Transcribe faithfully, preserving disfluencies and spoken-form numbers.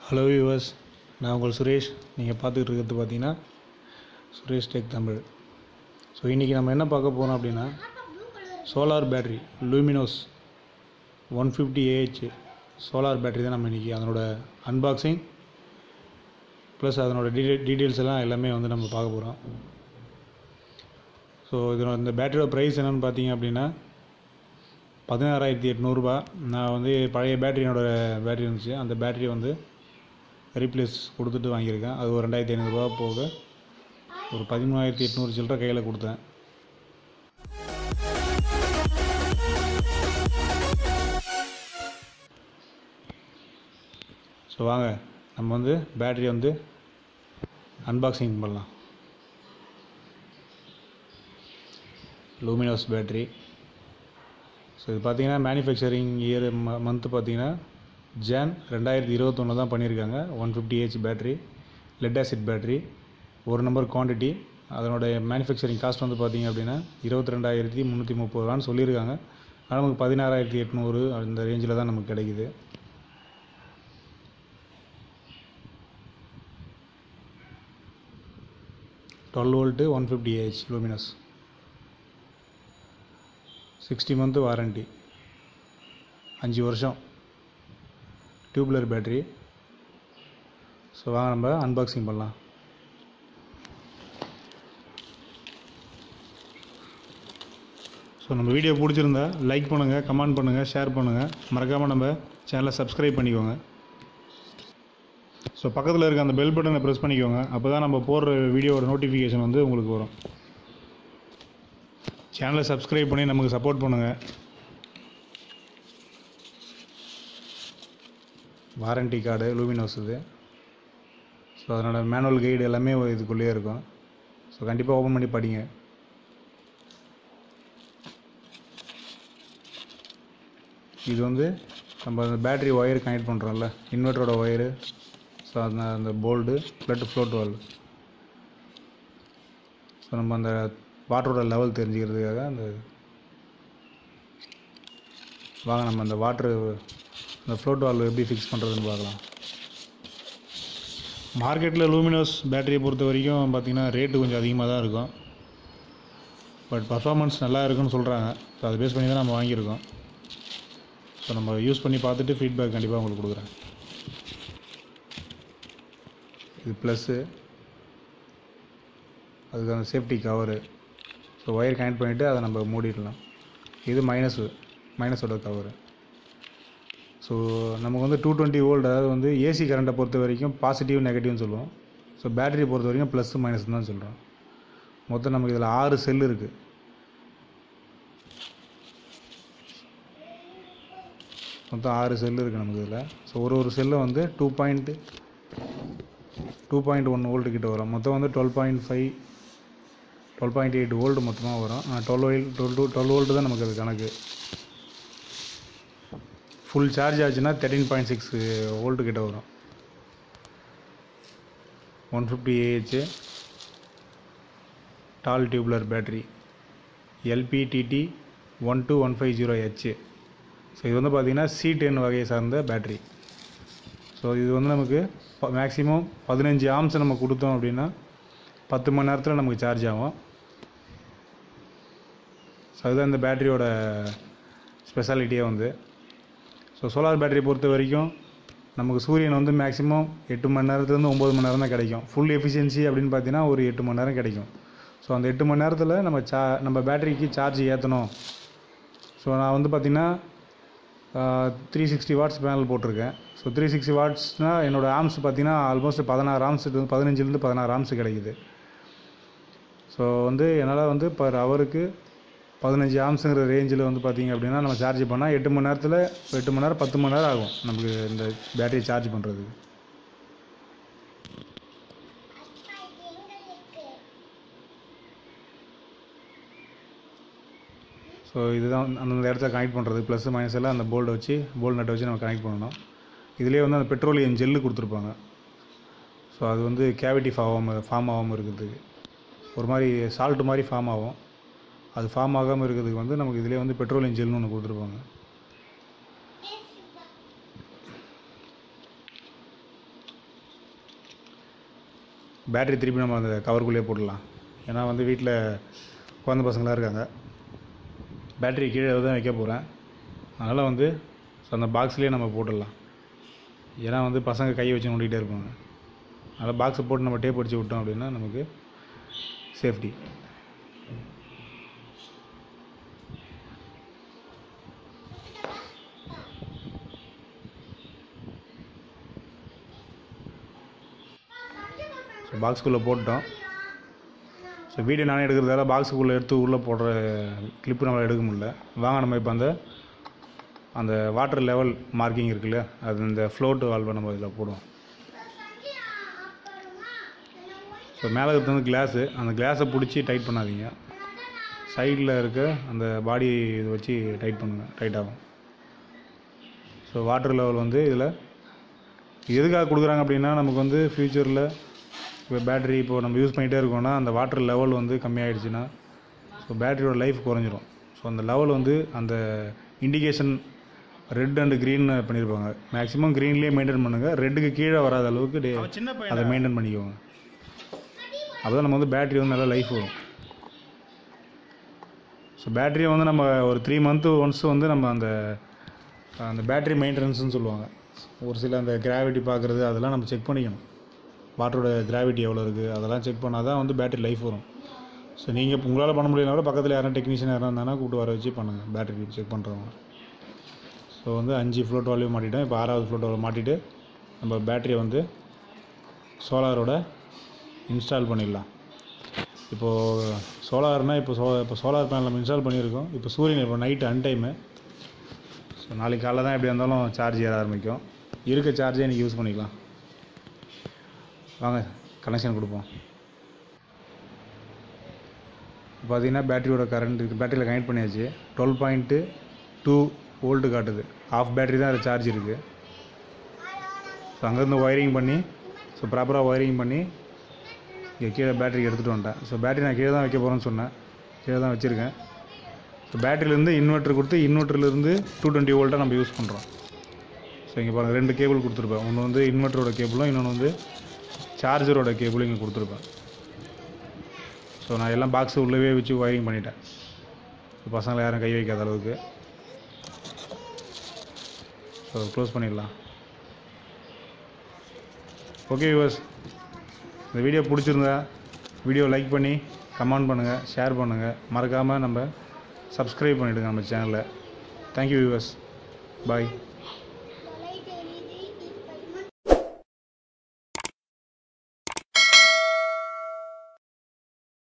Hello viewers, நான் உங்கள் சுரேஷ். நீங்கள் பார்த்துக்கிட்டு இருக்கிறது பார்த்தீங்கன்னா சுரேஷ் டெக் தமிழ். ஸோ இன்றைக்கி நம்ம என்ன பார்க்க போகிறோம் அப்படின்னா, solar battery Luminous one fifty AH solar battery தான் நம்ம இன்றைக்கி அதனோட அன்பாக்சிங் ப்ளஸ் அதனோட டீடெயில் டீட்டெயில்ஸ் எல்லாம் எல்லாமே வந்து நம்ம பார்க்க போகிறோம். ஸோ இதனோட இந்த பேட்டரியோட ப்ரைஸ் என்னென்னு பார்த்தீங்க அப்படின்னா பதினாறாயிரத்தி எட்நூறுபா. நான் வந்து பழைய பேட்டரியோட பேட்டரி இருந்துச்சு, அந்த பேட்டரி வந்து ரீப்ளேஸ் கொடுத்துட்டு வாங்கியிருக்கேன். அது ஒரு ரெண்டாயிரத்தி ஐநூறுரூவா போக ஒரு பதிமூணாயிரத்தி எட்நூறு சில்லற கையில் கொடுத்தேன். ஸோ வாங்க நம்ம வந்து பேட்டரி வந்து அன்பாக்சிங் பண்ணலாம். லூமினோஸ் பேட்டரி. ஸோ இது பார்த்தீங்கன்னா மேனுஃபேக்சரிங் இயர் மந்த்து பார்த்தீங்கன்னா ஜான் ரெண்டாயிரத்தி இருபத்தொன்று தான் பண்ணியிருக்காங்க. One fifty AH battery, lead acid battery, ஒரு நம்பர் குவான்டிட்டி. அதனுடைய மேனுஃபேக்சரிங் காஸ்ட் வந்து பார்த்திங்க அப்படின்னா இருபத்தி ரெண்டாயிரத்தி முந்நூற்றி முப்பது ரூபான்னு சொல்லியிருக்காங்க. ஆனால் நமக்கு பதினாறாயிரத்தி எட்நூறு அந்த ரேஞ்சில் தான் நமக்கு கிடைக்குது. Twelve volt one fifty AH Luminous, sixty month warranty, அஞ்சு வருஷம் டியூப்லர் பேட்ரி. ஸோ வாங்க நம்ம அன்பாக்சிங் பண்ணலாம். ஸோ நம்ம வீடியோ பிடிச்சிருந்தா லைக் பண்ணுங்கள், கமெண்ட் பண்ணுங்கள், ஷேர் பண்ணுங்கள். மறக்காமல் நம்ம சேனலை சப்ஸ்கிரைப் பண்ணிக்கோங்க. ஸோ பக்கத்தில் இருக்க அந்த பெல் பட்டனை ப்ரெஸ் பண்ணிக்கோங்க. அப்போ தான் நம்ம போடுற வீடியோவோட நோட்டிஃபிகேஷன் வந்து உங்களுக்கு வரும். சேனலை சப்ஸ்கிரைப் பண்ணி நமக்கு சப்போர்ட் பண்ணுங்கள். வாரண்ட்டி கார்டு லூமினோஸ் இது. ஸோ அதனோட மேனுவல் கைடு எல்லாமே இதுக்குள்ளேயே இருக்கும். ஸோ கண்டிப்பாக ஓப்பன் பண்ணி படிங்க. இது வந்து நம்ம அந்த பேட்ரி ஒயர் கனெக்ட் பண்ணுறோம்ல, இன்வெர்ட்டரோட ஒயரு. ஸோ அந்த அந்த போல்டு ப்ளட் ஃப்ளோட் வால்வ். ஸோ நம்ம அந்த வாட்டரோட லெவல் தெரிஞ்சுக்கிறதுக்காக அந்த வாங்க நம்ம அந்த வாட்ரு அந்த ஃப்ளோட் வால்வ் எப்படி ஃபிக்ஸ் பண்ணுறதுன்னு பார்க்கலாம். மார்க்கெட்டில் லூமினோஸ் பேட்டரியை பொறுத்த வரைக்கும் பார்த்திங்கன்னா ரேட்டு கொஞ்சம் அதிகமாக தான் இருக்கும். பட் பர்ஃபார்மன்ஸ் நல்லா இருக்குன்னு சொல்கிறாங்க. ஸோ அதை பேஸ் பண்ணி தான் நம்ம வாங்கியிருக்கோம். ஸோ நம்ம யூஸ் பண்ணி பார்த்துட்டு ஃபீட்பேக் கண்டிப்பாக உங்களுக்கு கொடுக்குறேன். இது ப்ளஸ்ஸு, அதுக்கு அந்த safety cover. So wire connect பண்ணிவிட்டு அதை நம்ம மூடிடலாம். இது மைனஸு, மைனஸோட கவரு. ஸோ நமக்கு வந்து டூ டுவெண்ட்டி வோல்ட், அதாவது வந்து ஏசி கரண்ட்டை பொறுத்த வரைக்கும் பாசிட்டிவ் நெகட்டிவ்னு சொல்லுவோம். ஸோ பேட்டரியை பொறுத்த வரைக்கும் ப்ளஸ் மைனஸ் தான் சொல்கிறோம். மொத்தம் நமக்கு இதில் ஆறு செல் இருக்குது. மொத்தம் ஆறு செல்லு இருக்குது நமக்கு இதில். ஸோ ஒரு ஒரு செல்லை வந்து two point two point one volt கிட்ட வரும். மொத்தம் வந்து twelve point five twelve point eight volt மொத்தமாக வரும். Twelve volt twelve two twelve volt தான் நமக்கு அது கணக்கு. ஃபுல் சார்ஜ் ஆச்சுன்னா தேர்ட்டீன் பாயிண்ட் சிக்ஸ் வோல்ட்டு கிட்ட வரும். One fifty AH tall tubular battery, LPTT one two one five zero H. So இது வந்து பார்த்திங்கன்னா சி டென் வகையை சார்ந்த பேட்ரி. ஸோ இது வந்து நமக்கு மேக்ஸிமம் பதினஞ்சு ஆம்ஸ் நம்ம கொடுத்தோம் அப்படின்னா பத்து மணி நேரத்தில் நமக்கு சார்ஜ் ஆகும். ஸோ அதுதான் இந்த பேட்டரியோட ஸ்பெஷாலிட்டியே வந்து. ஸோ சோலார் பேட்டரி பொறுத்த வரைக்கும் நமக்கு சூரியன் வந்து மேக்ஸிமம் எட்டு மணி நேரத்துலேருந்து ஒம்பது மணி நேரம் தான் கிடைக்கும். ஃபுல் எஃபிஷியன்சி அப்படின்னு பார்த்தீங்கன்னா ஒரு எட்டு மணி நேரம் கிடைக்கும். ஸோ அந்த எட்டு மணி நேரத்தில் நம்ம சா நம்ம பேட்டரிக்கு சார்ஜ் ஏற்றணும். ஸோ நான் வந்து பார்த்திங்கன்னா த்ரீ சிக்ஸ்டி வாட்ஸ் பேனல் போட்டிருக்கேன். ஸோ த்ரீ சிக்ஸ்டி வாட்ஸ்னால் என்னோடய ஆம்ஸ் பார்த்திங்கன்னா ஆல்மோஸ்ட் பதினாறு ஆம்ஸ் பதினஞ்சுலேருந்து பதினாறு ஆம்ஸ் கிடைக்குது. ஸோ வந்து என்னால் வந்து பர் ஹவருக்கு பதினஞ்சு ஆம்ஸுங்கிற ரேஞ்சில் வந்து பார்த்திங்க அப்படின்னா நம்ம சார்ஜ் பண்ணால் எட்டு மணி நேரத்தில் எட்டு மணி நேரம் பத்து மணி நேரம் ஆகும் நமக்கு இந்த பேட்டரியை சார்ஜ் பண்ணுறதுக்கு. ஸோ இதுதான் அந்தந்த இடத்துல கனெக்ட் பண்ணுறது. ப்ளஸ் மைனஸ் எல்லாம் அந்த போல்டை வச்சு போல்ட் நட்டை வச்சு நம்ம கனெக்ட் பண்ணணும். இதிலே வந்து அந்த பெட்ரோலியம் ஜெல்லு கொடுத்துருப்பாங்க. ஸோ அது வந்து கேவிட்டி ஃபார்ம் ஃபார்ம் ஆகாமல் இருக்கிறதுக்கு, ஒரு மாதிரி சால்ட்டு மாதிரி ஃபார்ம் ஆகும். அது ஃபார்ம் ஆகாமல் இருக்கிறதுக்கு வந்து நமக்கு இதிலே வந்து பெட்ரோலியம் ஜெல்னு ஒன்று கொடுத்துருப்பாங்க. பேட்டரி திருப்பி நம்ம அந்த கவருக்குள்ளேயே போட்டுடலாம். ஏன்னா வந்து வீட்டில் குழந்த பசங்களாம் இருக்காங்க, பேட்டரி கீழே தான் வைக்க போகிறேன். அதனால் வந்து ஸோ அந்த பாக்ஸ்லேயே நம்ம போட்டுடலாம். ஏன்னா வந்து பசங்க கையை வச்சு நோண்டிகிட்டே இருப்பாங்க. அதனால் பாக்ஸை போட்டு நம்ம டேப் அடித்து விட்டோம் அப்படின்னா நமக்கு சேஃப்டி. ஸோ பாக்ஸுக்குள்ளே போட்டோம். ஸோ வீடியோ நானே எடுக்கிறதால பாக்ஸுக்குள்ளே எடுத்து உள்ளே போடுற கிளிப்பு நம்மளால் எடுக்க முடியல. வாங்க நம்ம இப்போ அந்த அந்த வாட்டர் லெவல் மார்க்கிங் இருக்குல்ல, அது இந்த ஃப்ளோட் வால்வை நம்ம இதில் போடுவோம். ஸோ மேலே இருக்கிறது வந்து கிளாஸு, அந்த கிளாஸை பிடிச்சி டைட் பண்ணாதீங்க, சைடில் இருக்க அந்த பாடி இதை வச்சு டைட் பண்ணுங்கள், டைட் ஆகும். ஸோ வாட்டர் லெவல் வந்து இதில் எதுக்காக கொடுக்குறாங்க அப்படின்னா, நமக்கு வந்து ஃப்யூச்சரில் இப்போ பேட்ரி இப்போ நம்ம யூஸ் பண்ணிகிட்டே இருக்கோம்னா அந்த வாட்டர் லெவல் வந்து கம்மியாகிடுச்சுன்னா ஸோ பேட்டரியோட லைஃப் குறைஞ்சிரும். ஸோ அந்த லெவல் வந்து அந்த இண்டிகேஷன் ரெட் அண்ட் க்ரீன் பண்ணியிருப்பாங்க, மேக்ஸிமம் க்ரீன்லேயே மெயின்டைன் பண்ணுங்கள், ரெட்டுக்கு கீழே வராத அளவுக்கு டே அதை மெயின்டைன் பண்ணிக்கோங்க. அப்போ தான் நம்ம வந்து பேட்ரி வந்து நல்லா லைஃப் வரும். ஸோ பேட்டரியை வந்து நம்ம ஒரு த்ரீ மந்த்து ஒன்ஸ் வந்து நம்ம அந்த அந்த பேட்ரி மெயின்டெனன்ஸ்னு சொல்லுவாங்க. ஒரு சில அந்த கிராவிட்டி பார்க்குறது அதெல்லாம் நம்ம செக் பண்ணிக்கணும். வாட்டரோட கிராவிட்டி எவ்வளோ இருக்குது அதெல்லாம் செக் பண்ணால் தான் வந்து பேட்டரி லைஃப் வரும். ஸோ நீங்கள் உங்களால் பண்ண முடியலனா கூட பக்கத்தில் யாரும் டெக்னீஷியன் யாரும் இருந்தாங்கன்னா கூப்பிட்டு வர வச்சு பண்ணுங்கள் பேட்டரி செக் பண்ணுறவங்க. ஸோ வந்து அஞ்சு ஃப்ளோட் வால்யூ மாட்டிட்டேன். இப்போ ஆறாவது ஃப்ளோட் வால்யூ மாட்டிட்டு நம்ம பேட்டரியை வந்து சோலாரோட இன்ஸ்டால் பண்ணிடலாம். இப்போது சோலார்னால் இப்போ சோ இப்போ சோலார் பேனல் நம்ம இன்ஸ்டால் பண்ணியிருக்கோம். இப்போ சூரியன் இப்போ நைட்டு அன் டைமு. ஸோ நாளைக்கு காலைல தான் எப்படி இருந்தாலும் சார்ஜ் ஏற ஆரம்பிக்கும். இருக்க சார்ஜே இன்றைக்கி யூஸ் பண்ணிக்கலாம். வாங்க கனெக்ஷன் கொடுப்போம். இப்போ பார்த்தீங்கன்னா பேட்டரியோட கரண்ட் இருக்குது, பேட்டரியில் கனெக்ட் பண்ணியாச்சு. டுவெல் பாயிண்ட்டு டூ வோல்ட்டு காட்டுது. ஆஃப் பேட்டரி தான் அதில் சார்ஜ் இருக்குது. ஸோ அங்கேருந்து ஒயரிங் பண்ணி ஸோ ப்ராப்பராக ஒயரிங் பண்ணி இங்கே கீழே பேட்டரிக்கு எடுத்துகிட்டு வந்துட்டேன். ஸோ பேட்டரி நான் கீழே தான் வைக்க போகிறேன்னு சொன்னேன், கீழே தான் வச்சுருக்கேன். ஸோ பேட்டரியிலேருந்து இன்வெர்ட்டர் கொடுத்து இன்வெர்ட்டர்லேருந்து டூ டுவெண்ட்டி வோல்ட்டாக நம்ம யூஸ் பண்ணுறோம். ஸோ இங்கே பாருங்கள் ரெண்டு கேபிள் கொடுத்துருப்பேன். ஒன்று வந்து இன்வெர்ட்டரோட கேபிளும் இன்னொன்று வந்து சார்ஜரோட கேபிளும் இங்கே கொடுத்துருப்பேன். ஸோ நான் எல்லாம் பாக்ஸு உள்ளவே வச்சு ஒயரிங் பண்ணிட்டேன், ஸோ பசங்களை யாரும் கை வைக்காத அளவுக்கு. ஸோ க்ளோஸ் பண்ணிடலாம். ஓகே வியூவர்ஸ், இந்த வீடியோ பிடிச்சிருந்தா வீடியோ லைக் பண்ணி கமெண்ட் பண்ணுங்கள், ஷேர் பண்ணுங்கள், மறக்காமல் நம்ம சப்ஸ்கிரைப் பண்ணிவிடுங்க நம்ம சேனலை. தேங்க்யூ வியூவர்ஸ், பாய்.